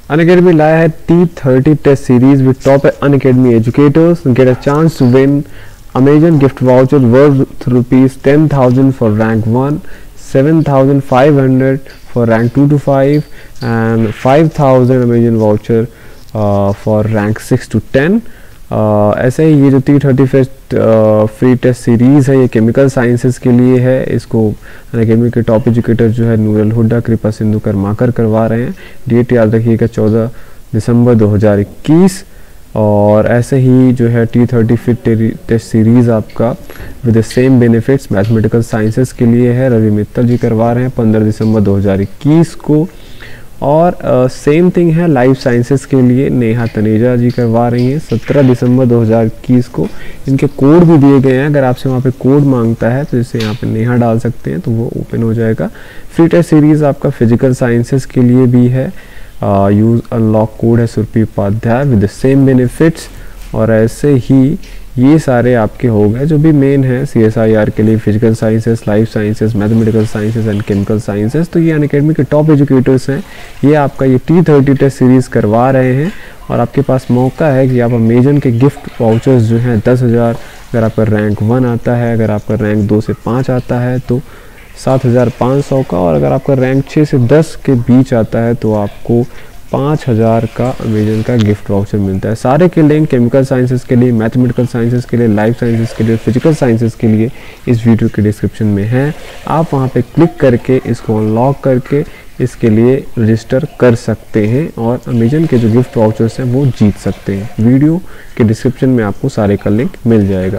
Unacademy लाया है T30 test series with top Unacademy educators. Get a chance to win Amazon gift voucher worth rupees 10,000 for rank 1, 7,500 for rank 2 to 5 and 5,000 Amazon voucher for rank 6 to 10. ऐसे ही ये जो T30 fest free test series है ये chemical sciences के लिए है. इसको Unacademy के टॉप एजुकेटर जो है नूरल हुड्डा, कृपा सिंधु करमाकर करवा रहे हैं. डेट याद रखिएगा 14 दिसंबर 2021. और ऐसे ही जो है T30 फिट टेस्ट सीरीज़ आपका with the same benefits mathematical sciences के लिए है. रवि मित्तल जी करवा रहे हैं 15 दिसंबर 2021 को. और सेम थिंग है लाइफ साइंसेस के लिए नेहा तनेजा जी करवा रही हैं 17 दिसंबर 2021 को. इनके कोड भी दिए गए हैं, अगर आपसे वहाँ पे कोड मांगता है तो इसे यहाँ पे नेहा डाल सकते हैं तो वो ओपन हो जाएगा. फ्री टेस्ट सीरीज़ आपका फिजिकल साइंसेस के लिए भी है. यूज़ अनलॉक कोड है Surbhi Upadhyay with the same benefits. और ऐसे ही ये सारे आपके हो गए जो भी मेन है CSIR के लिए, physical sciences, life sciences, mathematical sciences and chemical sciences. तो ये अनअकैडमी के टॉप एजुकेटर्स हैं. ये आपका ये T30 टेस्ट सीरीज़ करवा रहे हैं और आपके पास मौका है कि आप अमेजन के गिफ्ट वाउचर्स जो हैं 10,000, अगर आपका रैंक 1 आता है, अगर आपका रैंक 2 से 5 आता है तो 7,500 का, और अगर आपका रैंक 6 से 10 के बीच आता है तो आपको 5,000 का अमेजन का गिफ्ट वाउचर मिलता है. सारे के लिंक केमिकल साइंसेस के लिए, मैथमेटिकल साइंसेस के लिए, लाइफ साइंसेस के लिए, फिजिकल साइंसेस के लिए इस वीडियो के डिस्क्रिप्शन में है. आप वहां पे क्लिक करके इसको अनलॉक करके इसके लिए रजिस्टर कर सकते हैं और अमेजन के जो गिफ्ट वाउचर्स हैं वो जीत सकते हैं. वीडियो के डिस्क्रिप्शन में आपको सारे का लिंक मिल जाएगा.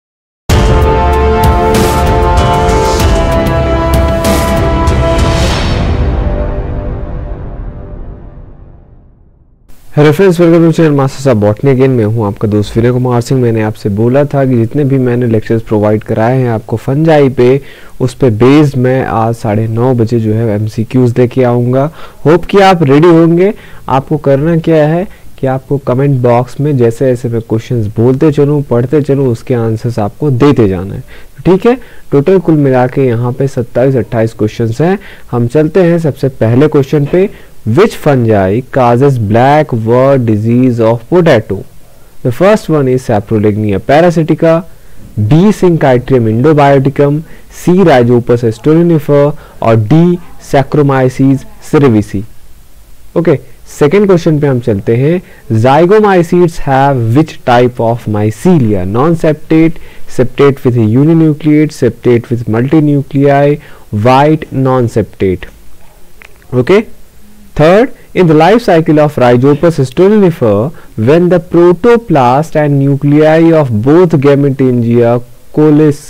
Hello friends, welcome to channel masters of botany. Again मैं हूं आपका दोस्त विनय कुमार सिंह. मैंने आपसे बोला था कि जितने भी मैंने लेक्चर्स प्रोवाइड कराए हैं आपको फंजाई पे, उस पे बेस्ड मैं आज 9:30 बजे जो है MCQs लेके आऊँगा. होप कि आप रेडी होंगे. आपको करना क्या है कि आपको कमेंट बॉक्स में जैसे जैसे मैं क्वेश्चंस बोलते चलूँ, पढ़ते चलूँ, उसके आंसर्स आपको देते जाना है. ठीक है. टोटल कुल मिला के यहाँ पे 27-28 क्वेश्चंस हैं. हम चलते हैं सबसे पहले क्वेश्चन पे. Which fungi causes black wort disease of potato? The first one is Saprolegnia parasitica, B. Synchytrium indobioticum, C. Rhizopus stolonifer और D. Saccharomyces cerevisiae. Okay, second question पे हम चलते हैं. Zygomycetes have which type of mycelia? Non-septate, septate with uninucleate, septate with multinuclei, white, non-septate. Okay. Third, in the life cycle of Rhizopus stolonifer, when the protoplast and nuclei of both gametangia coalesce,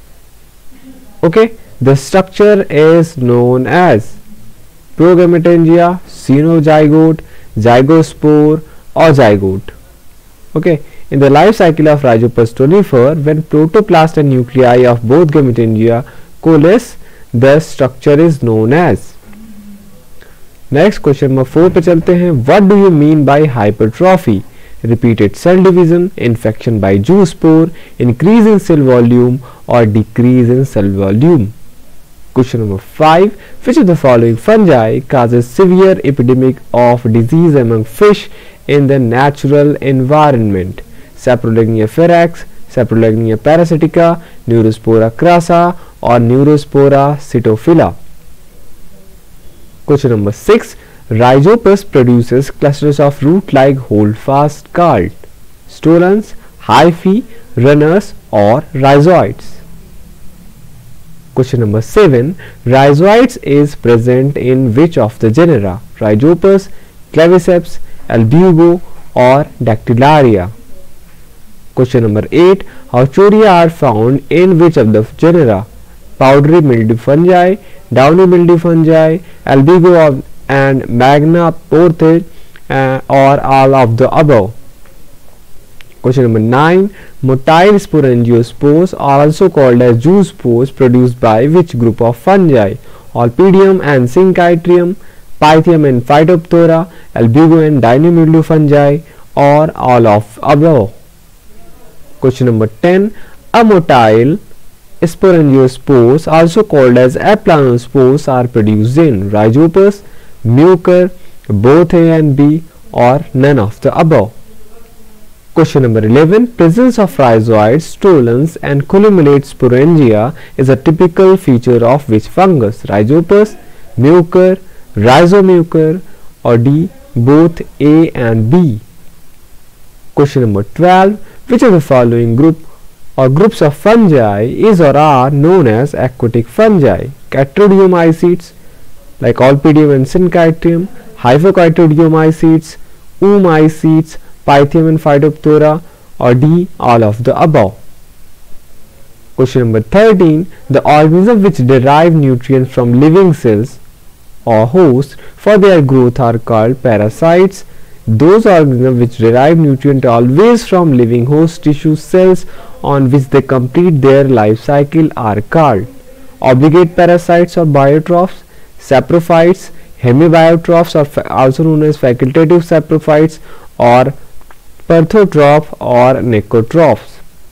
okay, the structure is known as progametangia, cenozygote, zygospore or zygote. Okay, in the life cycle of Rhizopus stolonifer, when protoplast and nuclei of both gametangia coalesce, the structure is known as. Next question number 4 पे चलते हैं. What do you mean by hypertrophy? Repeated cell division, infection by zoospore, increase in cell volume और decrease in cell volume. Question number 5. Which of the following fungi causes severe epidemic of disease among fish in the natural environment? Saprolegnia ferox, Saprolegnia parasitica, Neurospora crassa और Neurospora cytophila. Question number 6. Rhizopus produces clusters of root-like holdfast called stolons, hyphae, runners or rhizoids. Question number 7. Rhizoids is present in which of the genera? Rhizopus, Claviceps, Albugo or Dactylaria. Question number 8. Hauchoria are found in which of the genera? Powdery mildew fungi, downy mildew fungi, albugo and magna porthe or all of the above. Question number 9. Motile sporangiosperms are also called as zoospores produced by which group of fungi? Olpidium and Synchytrium, Pythium and Phytophthora, albugo and downy mildew fungi or all of above. Question number 10. A motile sporangiosperms also called as aplanospores are produced in Rhizopus, Mucor, both A and B, or none of the above. Question number 11. Presence of rhizoids, stolons and columellate sporangia is a typical feature of which fungus? Rhizopus, mucor, rhizomucor, or D, both A and B. Question number 12. Which of the following groups of fungi is or are known as aquatic fungi? Chytridiomycetes like Olpidium and Syncytium, Hyphocytridiomycetes, oomycetes, Pythium and Phytophthora, or D, all of the above. Question number 13. The organisms which derive nutrients from living cells or hosts for their growth are called parasites. Those organisms which derive nutrient always from living host tissue cells on which they complete their life cycle are called obligate parasites or biotrophs, saprophytes, hemibiotrophs or also known as facultative saprophytes, or perthotroph or necrotrophs.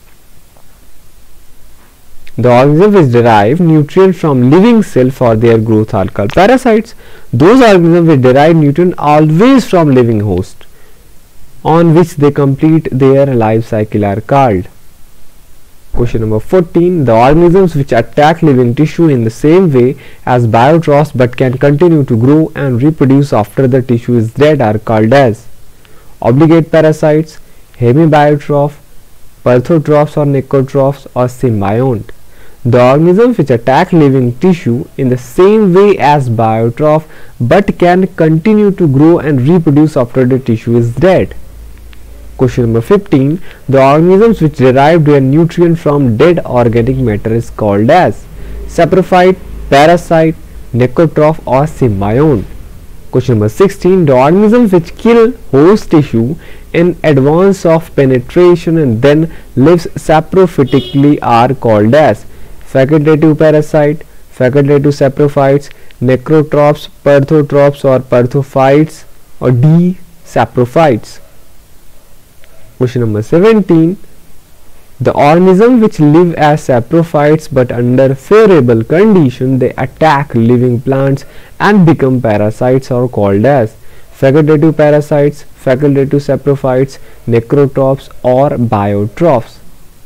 The organisms which derive nutrient from living cell for their growth are called parasites. Those organisms which derive nutrient always from living host on which they complete their life cycle are called. Question number 14. The organisms which attack living tissue in the same way as biotrophs but can continue to grow and reproduce after the tissue is dead are called as obligate parasites, hemibiotroph, perthotrophs or necrotrophs, or symbiont. The organisms which attack living tissue in the same way as biotroph but can continue to grow and reproduce after the tissue is dead. Question number 15. The organisms which derive their nutrient from dead organic matter is called as saprophyte, parasite, necrotroph, or symbiont. Question number 16. The organisms which kill host tissue in advance of penetration and then lives saprophytically are called as facultative parasite, facultative saprophytes, necrotrophs, perthotrophs, or perthophytes, or D, saprophytes. Question number 17. The organisms which live as saprophytes but under favorable condition they attack living plants and become parasites are called as facultative parasites, facultative saprophytes, necrotrophs, or biotrophs.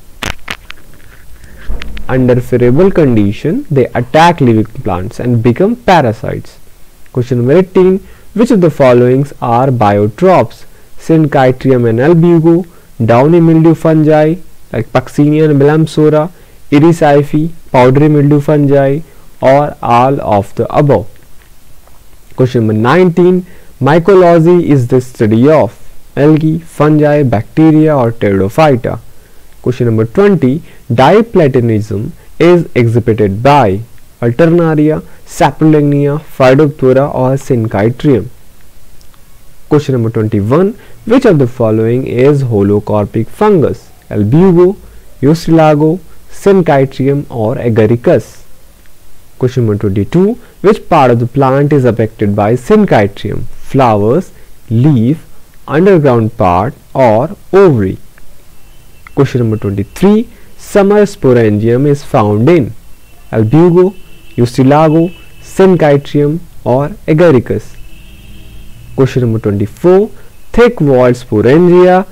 Under favorable condition they attack living plants and become parasites. Question number 18. Which of the followings are biotrophs? Syncytium and albugo, downy mildew fungi like Puccinia and Melamsora, Irisyphi, powdery mildew fungi, or all of the above. Question number 19. Mycology is the study of algae, fungi, bacteria, or pteridophyta. Question number 20. Diplatonism is exhibited by Alternaria, Saprolegnia, Phytophthora, or Syncytium. Question number 21. Which of the following is holocarpic fungus? Albugo, Eustylago, Syncytium, or Agaricus? Question number 22. Which part of the plant is affected by Syncytium? Flowers, leaf, underground part, or ovary? Question number 23. Summer sporangium is found in Albugo, Eustylago, Syncytium, or Agaricus? Question number 24. Thick walled sporangia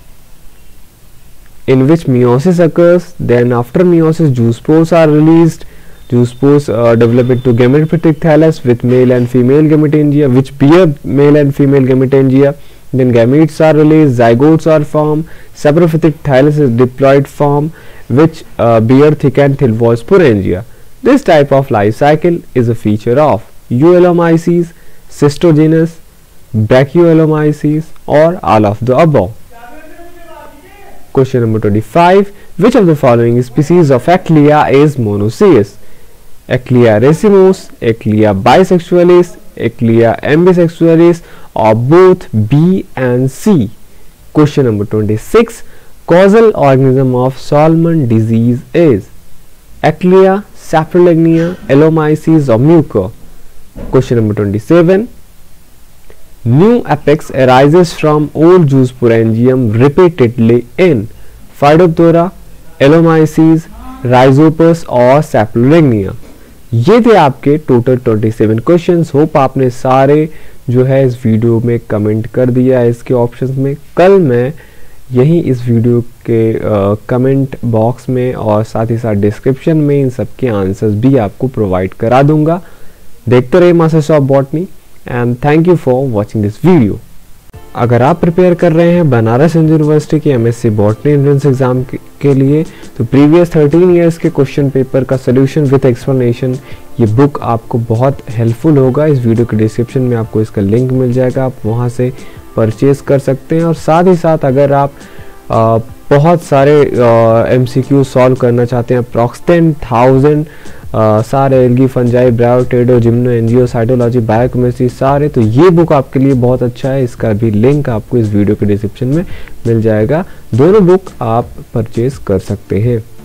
in which meiosis occurs, then after meiosis zoospores are released. Zoospores develop into gametophytic thallus with male and female gametangia which bear male and female gametangia. Then gametes are released, zygotes are formed, saprophytic thallus is diploid form which bear thick and thin walled sporangia. This type of life cycle is a feature of Euellomyces, Cystogenus, Brachyolomyces, or all of the above. Question number 25. Which of the following species of Achlea is monoecious? Achlea racemose, Achlea bisexualis, Achlea ambisexualis, or both B and C? Question number 26. Causal organism of Salmon disease is Achlea, Saprolegnia, Allomyces, or mucor? Question number 27. New apex arises from old zoosporangium repeatedly in Phytophthora, Allomyces, Rhizopus, और Saprolegnia. ये थे आपके total 27 questions. Hope आपने सारे जो है इस video में कमेंट कर दिया है इसके ऑप्शंस में। कल मैं यही इस वीडियो के कमेंट बॉक्स में और साथ ही साथ डिस्क्रिप्शन में इन सब के आंसर्स भी आपको प्रोवाइड करा दूंगा। देखते रहिए masters of botany and thank you for watching this video. अगर आप प्रिपेयर कर रहे हैं बनारस हिंदू यूनिवर्सिटी के एमएससी बॉटनी एंट्रेंस एग्जाम के लिए तो प्रीवियस 13 इयर्स के क्वेश्चन पेपर का सोल्यूशन विद एक्सप्लेनेशन ये बुक आपको बहुत हेल्पफुल होगा। इस वीडियो के डिस्क्रिप्शन में आपको इसका लिंक मिल जाएगा, आप वहां से परचेज कर सकते हैं। और साथ ही साथ अगर आप बहुत सारे MCQ सॉल्व करना चाहते हैं, अप्रॉक्स 10,000 सारे एल्गी फंजाई ब्रायोटेडो जिम्नो एनजीओ साइटोलॉजी बायोकेमिस्ट्री सारे, तो ये बुक आपके लिए बहुत अच्छा है। इसका भी लिंक आपको इस वीडियो के डिस्क्रिप्शन में मिल जाएगा। दोनों बुक आप परचेज कर सकते हैं।